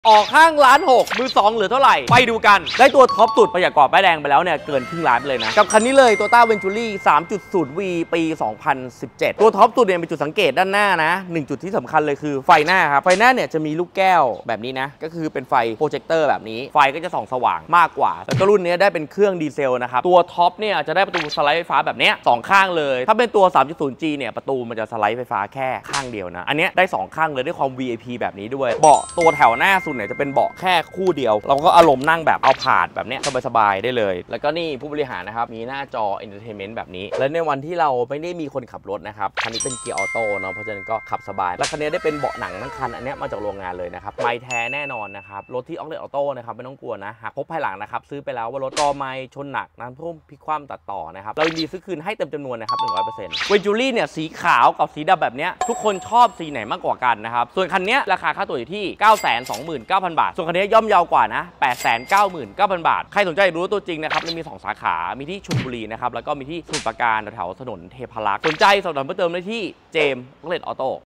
ออกข้างล้าน6มือ2เหลือเท่าไหร่ไปดูกันได้ตัวท็อปสุดประหยัดกรอบป้ายแดงไปแล้วเนี่ยเกินครึ่งล้านไปเลยนะกับคันนี้เลย Toyota Venturi 3.0V ปี 2017 ตัวท็อปสุดเนี่ยเป็นจุดสังเกตด้านหน้านะ1จุดที่สำคัญเลยคือไฟหน้าครับไฟหน้าเนี่ยจะมีลูกแก้วแบบนี้นะก็คือเป็นไฟโปรเจคเตอร์แบบนี้ไฟก็จะส่องสว่างมากกว่าแล้วก็รุ่นนี้ได้เป็นเครื่องดีเซลนะครับตัวท็อปเนี่ยจะได้ประตูสไลด์ไฟฟ้าแบบนี้2ข้างเลยถ้าเป็นตัว 3.0G เนี่ยประตูมันจะสไลด์ไฟฟ้าแค่ข้างเดียวนะอันนี้ได้2ข้างเลยด้วยความ VIP แบบนี้ด้วยเบาะตัวแถวหน้าสุดเนี่ยจะเป็นเบาะแค่คู่เดียวเราก็อารมณ์นั่งแบบเอาผาดแบบนี้สบายๆได้เลยแล้วก็นี่ผู้บริหารนะครับมีหน้าจอ Entertainment แบบนี้และในวันที่เราไม่ได้มีคนขับรถนะครับคันนี้เป็นเกียร์ออโต้เนาะเพราะฉะนั้นก็ขับสบายและคันนี้ได้เป็นเบาะหนังทั้งคันอันนี้มาจากโรงงานเลยนะครับไมค์แท้แน่นอนนะครับรถที่ออกเลตออโต้นะครับไม่ต้องกลัวนะหากพบภายหลังนะครับซื้อไปแล้วว่ารถกอไมค์ชนหนักน้ำท่วมพลิกคว่ำตัดต่อนะครับเรายินดีซื้อคืนให้เต็มจำนวนนะครับ 100% Venturi เนี่ยสีขาวกับสีดำแบบนี้ทุกคนชอบสีไหนมากกว่ากันนะครับส่วนคันนี้ราคาค่าตัวอยู่ที่ 929,000 บาทส่วนคันนี้ย่อมเยาวกว่านะ 899,000 บาทใครสนใจรู้ตัวจริงนะครับมี2สาขามีที่ชลบุรีนะครับแล้วก็มีที่สมุทรปราการแถวถนนเทพารักษ์สนใจสอบถามเพิ่มเติมได้ที่เจมส์ออกเลตออโต้